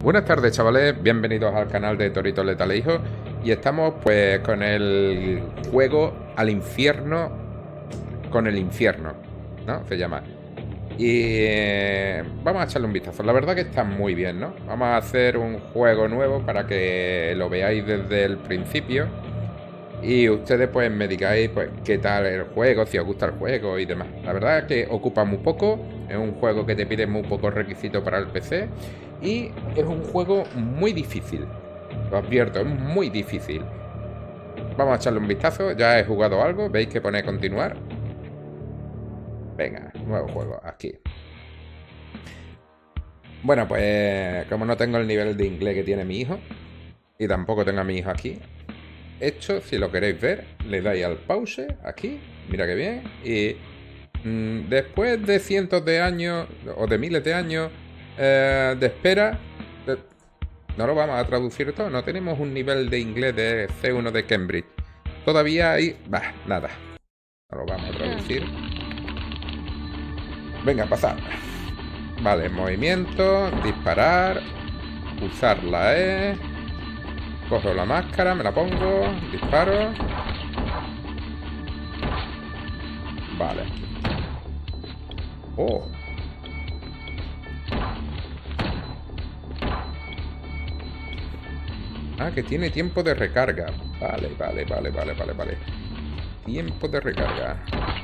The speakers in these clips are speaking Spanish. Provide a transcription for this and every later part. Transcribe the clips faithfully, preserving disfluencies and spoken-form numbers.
Buenas tardes, chavales, bienvenidos al canal de Torito Letalejo. Y estamos pues con el juego Al Infierno con el Infierno, ¿no? Se llama. Y eh, vamos a echarle un vistazo. La verdad que está muy bien, ¿no? Vamos a hacer un juego nuevo para que lo veáis desde el principio y ustedes pues me digáis pues qué tal el juego, si os gusta el juego y demás. La verdad es que ocupa muy poco, es un juego que te pide muy pocos requisitos para el P C y es un juego muy difícil. Lo advierto, es muy difícil. Vamos a echarle un vistazo, ya he jugado algo, veis que pone continuar. Venga, nuevo juego, aquí. Bueno, pues como no tengo el nivel de inglés que tiene mi hijo y tampoco tengo a mi hijo aquí, esto, si lo queréis ver, le dais al pause aquí, mira que bien, y mmm, después de cientos de años o de miles de años eh, de espera, de, no lo vamos a traducir todo, no tenemos un nivel de inglés de C uno de Cambridge, todavía hay, bah, nada, no lo vamos a traducir. Venga, pasar. Vale, movimiento, disparar, usar la E. Cojo la máscara, me la pongo, disparo. Vale. Oh. Ah, que tiene tiempo de recarga. Vale, vale, vale, vale, vale, vale. Tiempo de recarga.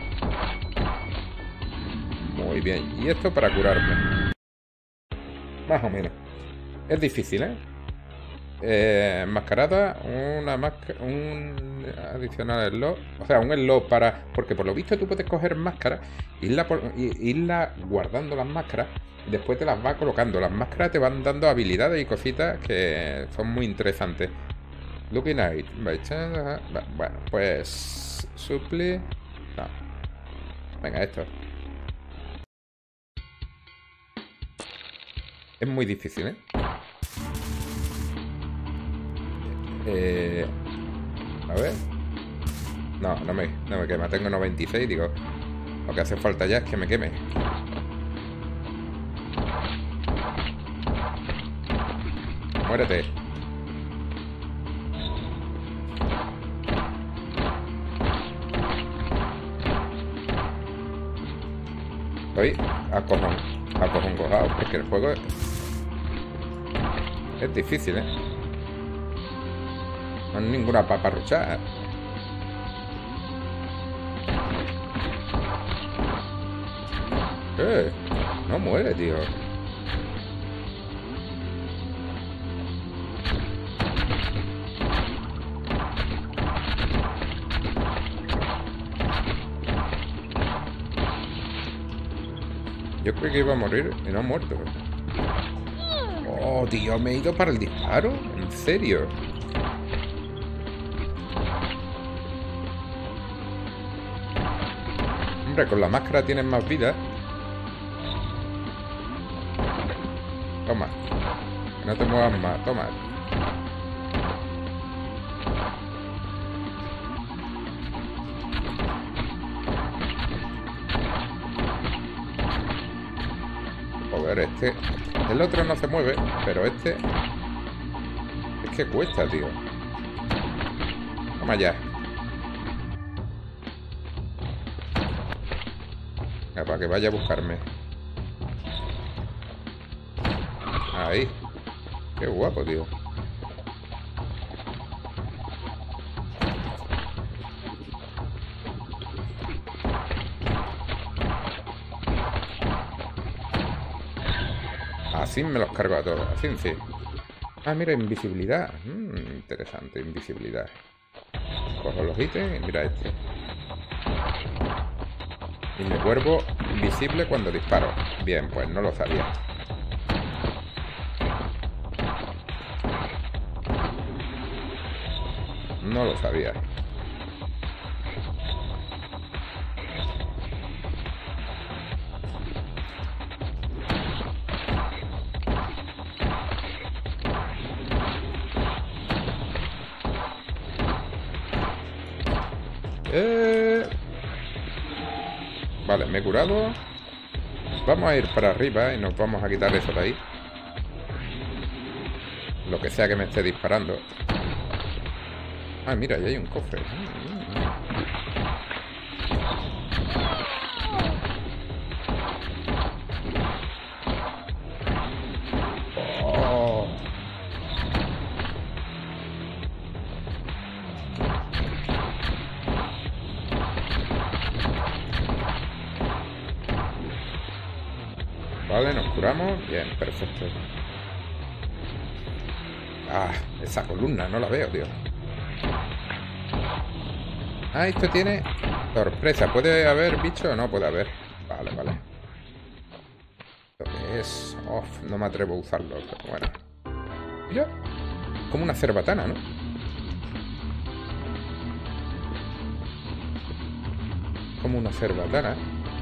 Muy bien. Y esto para curarme. Más o menos. Es difícil, ¿eh? Eh, enmascarada, una máscara, un adicional slot, o sea, un slot para, porque por lo visto tú puedes coger máscaras, irla, por, irla guardando las máscaras, y después te las va colocando. Las máscaras te van dando habilidades y cositas que son muy interesantes. Looking at it. Bueno, pues supli. No. Venga, esto. Es muy difícil, ¿eh? Eh, a ver. No, no me, no me quema. Tengo noventa y seis, digo. Lo que hace falta ya es que me queme. Muérete. Estoy acojón, acojongojado porque el juego es, es difícil, ¿eh? No hay ninguna paparruchada. ¿Qué? No muere, tío. Yo creo que iba a morir y no ha muerto. Oh, tío, me he ido para el disparo. ¿En serio? Hombre, con la máscara tienes más vida. Toma. No te muevas más. Toma. Joder, este... El otro no se mueve, pero este... Es que cuesta, tío. Toma ya. Para que vaya a buscarme. Ahí. Qué guapo, tío. Así me los cargo a todos. Así sí. Ah, mira, invisibilidad. Mm, interesante, invisibilidad. Cojo los ítems y mira este. Y me vuelvo invisible cuando disparo. Bien, pues no lo sabía. No lo sabía. Eh... Vale, me he curado. Vamos a ir para arriba y nos vamos a quitar eso de ahí. lo que sea que me esté disparando. Ah, mira, ahí hay un cofre. Oh. Vale, nos curamos. Bien, perfecto. Ah, esa columna, no la veo, tío. Ah, esto tiene sorpresa. ¿Puede haber bicho o no puede haber? Vale, vale. ¿Esto qué es? Oh, no me atrevo a usarlo, pero bueno. Mira, como una cerbatana, ¿no? Como una cerbatana.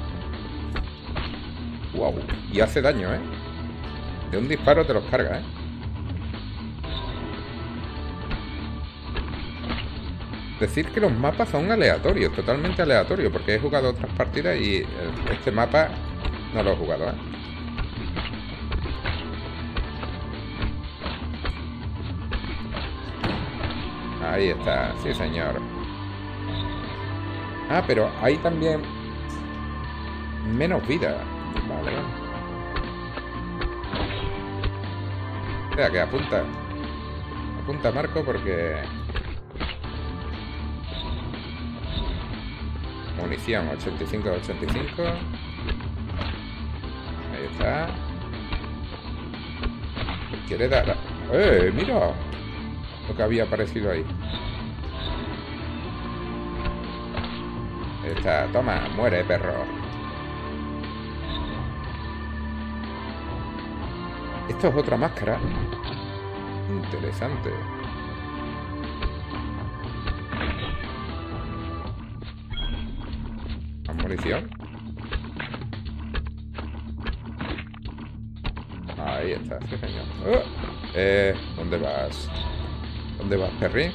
Wow, y hace daño, ¿eh? De un disparo te los carga, ¿eh? Decir que los mapas son aleatorios, totalmente aleatorios, porque he jugado otras partidas y este mapa no lo he jugado, ¿eh? Ahí está, sí señor. Ah, pero hay también menos vida. Vale, vale. Espera, que apunta. Apunta Marco porque... Munición, ochenta y cinco de ochenta y cinco. Ahí está. ¿Quiere dar? ¡Eh! Mira lo que había aparecido ahí. Ahí está. Toma, muere, perro. Esto es otra máscara. Interesante. Munición. Ahí está, sí señor. ¡Oh! Eh, ¿dónde vas? ¿Dónde vas, Perry?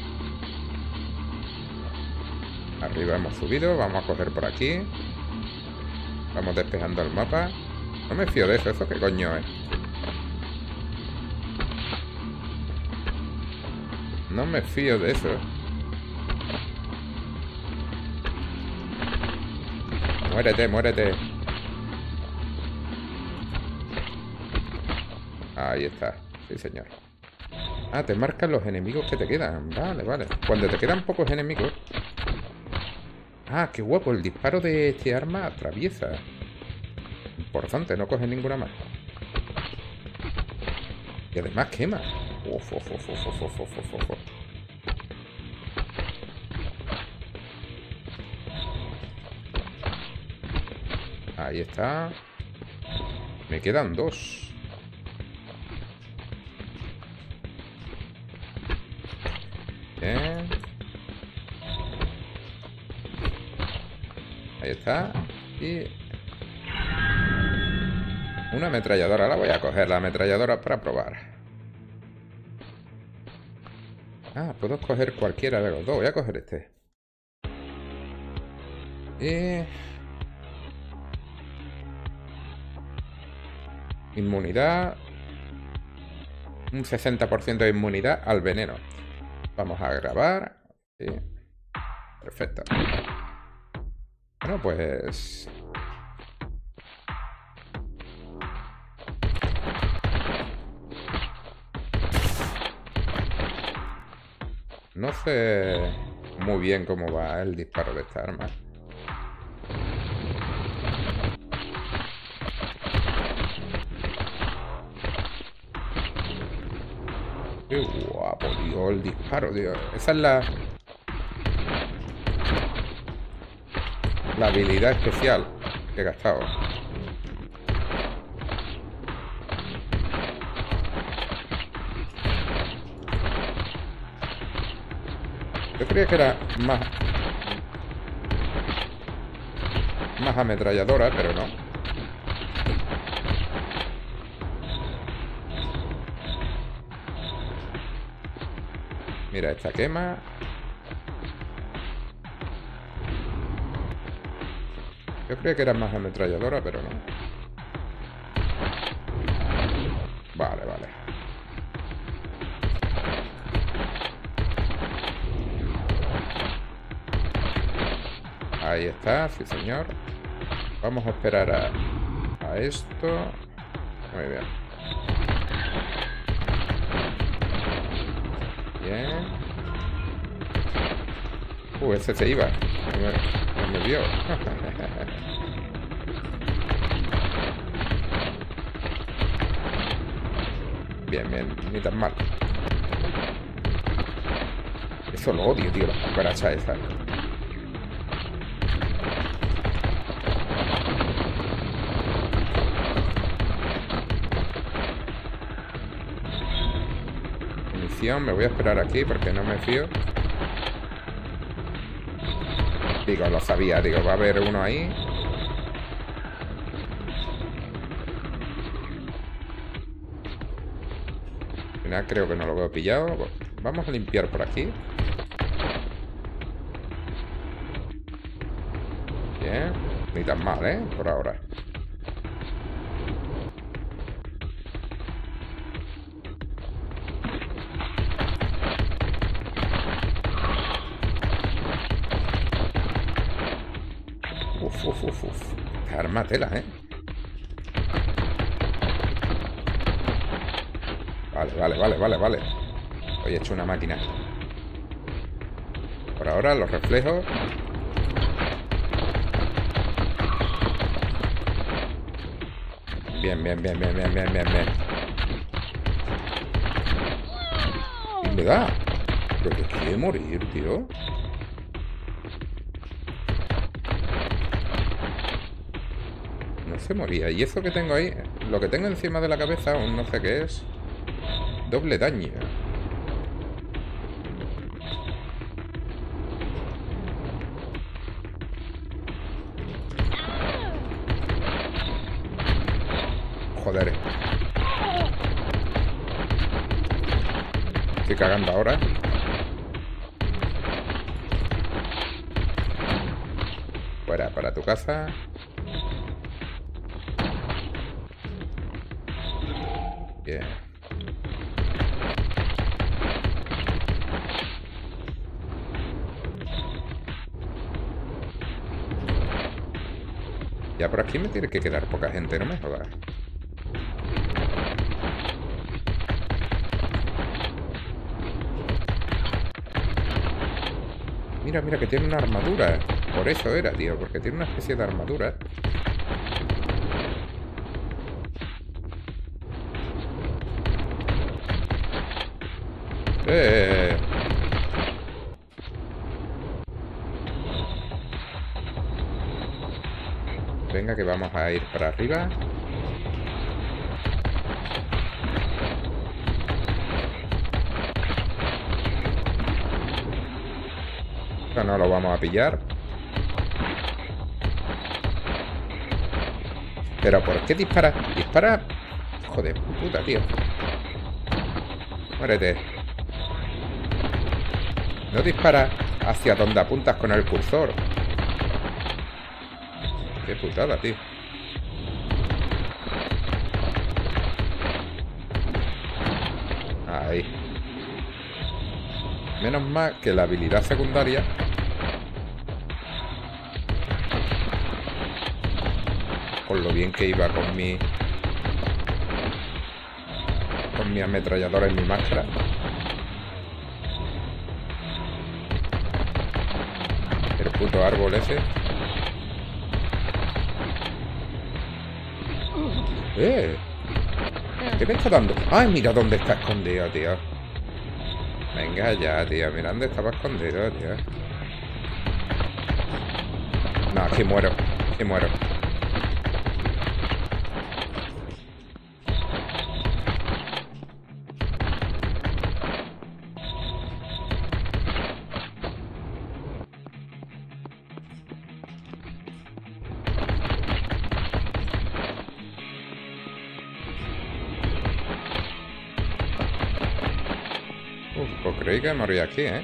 Arriba hemos subido, vamos a coger por aquí. Vamos despejando el mapa. No me fío de eso, ¿eso qué coño es? No me fío de eso. Muérete, muérete. Ahí está. Sí, señor. Ah, te marcan los enemigos que te quedan. Vale, vale. Cuando te quedan pocos enemigos... Ah, qué guapo. El disparo de este arma atraviesa. Importante, no coge ninguna más. Y además quema. Uf, uf, uf, uf, uf, uf, uf, uf, uf. Ahí está. Me quedan dos. Bien. Ahí está. Y... una ametralladora. La voy a coger, la ametralladora, para probar. Ah, puedo escoger cualquiera de los dos. Voy a coger este. Y... inmunidad. Un sesenta por ciento de inmunidad al veneno. Vamos a grabar. Sí. Perfecto. Bueno, pues... no sé muy bien cómo va el disparo de esta arma. Qué guapo, tío, el disparo, tío. Esa es la... la habilidad especial que he gastado. Yo creía que era más... más ametralladora, pero no. Mira, esta quema. Yo creía que era más ametralladora, pero no. Vale, vale. Ahí está, sí señor. Vamos a esperar a, a esto. Muy bien. Bien. Uh, ese se iba. No me, no me vio. Bien, bien, ni tan mal. Eso lo odio, tío, las cucarachas esas. Munición, me voy a esperar aquí porque no me fío. Digo, lo sabía, digo, va a haber uno ahí. Al final creo que no lo veo pillado. Vamos a limpiar por aquí. Bien, ni tan mal, ¿eh? Por ahora. Uf, uf, uf, uf. Arma tela, ¿eh? Vale, vale, vale, vale, vale. Hoy he hecho una máquina. Por ahora, los reflejos. Bien, bien, bien, bien, bien, bien, bien, bien. Y me da. Pero que quiere morir, tío. No se moría. Y eso que tengo ahí, lo que tengo encima de la cabeza, aún no sé qué es. Doble daño. Joder. Estoy cagando ahora. Fuera, para tu casa. Bien. Ya por aquí me tiene que quedar poca gente, no me jodas. Mira, mira, que tiene una armadura. Por eso era, tío, porque tiene una especie de armadura. Eh... Venga, que vamos a ir para arriba. Esto no lo vamos a pillar. Pero ¿por qué dispara? Dispara... Joder, puta, tío. Muérete. No dispara hacia donde apuntas con el cursor. Qué putada, tío. Ahí. Menos mal que la habilidad secundaria... Con lo bien que iba con mi... Con mi ametralladora en mi máscara. El puto árbol ese. ¡Eh! ¿Qué me está dando? ¡Ay, mira dónde está escondido, tío! Venga ya, tío. Mira dónde estaba escondido, tío. No, aquí muero. Aquí muero. Uf, pues creí que moría aquí, ¿eh?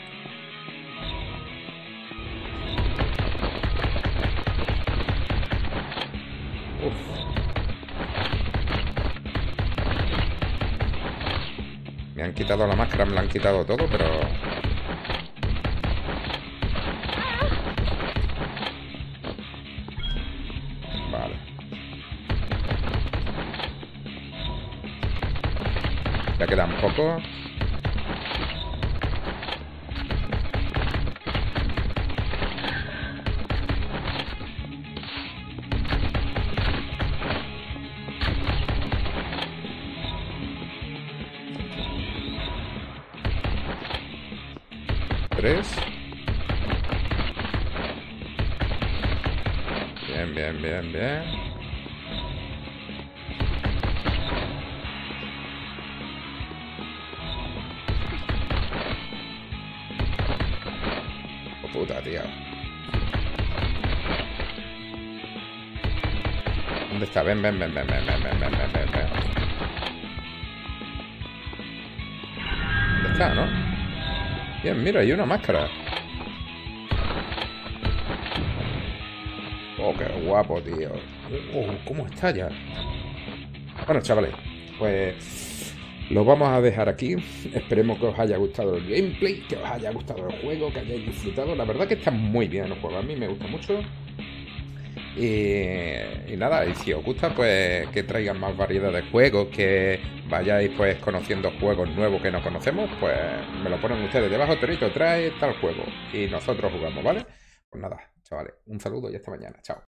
Uf. Me han quitado la máscara, me la han quitado todo, pero... Ya quedan pocos. Tres. Bien, bien, bien, bien. Oh, puta, tío. ¿Dónde está? Ven, ven, ven, ven, ven, ven, ven, ven, ven, ven, ven. ¿Dónde está, no? Bien, mira, hay una máscara. Oh, qué guapo, tío. Oh, ¿cómo está ya? Bueno, chavales, pues lo vamos a dejar aquí. Esperemos que os haya gustado el gameplay, que os haya gustado el juego, que hayáis disfrutado. La verdad que está muy bien el juego, a mí me gusta mucho. Y, y nada, y si os gusta, pues que traigan más variedad de juegos, que vayáis pues conociendo juegos nuevos que no conocemos, pues me lo ponen ustedes debajo. Torito, trae tal juego y nosotros jugamos, ¿vale? Pues nada, chavales, un saludo y hasta mañana, chao.